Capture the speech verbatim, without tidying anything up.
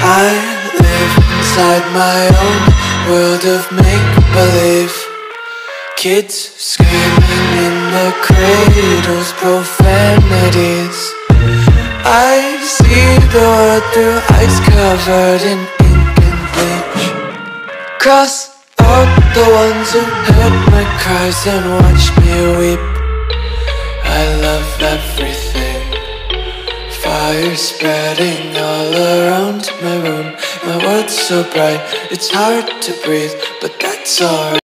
I live inside my own world of make-believe. Kids screaming in their cradles, profanities. I see the world through ice covered in ink and bleach. Cross out the ones who heard my cries and watched me weep. I love everything. Fire spreading all around my room. My world's so bright, it's hard to breathe, but that's alright.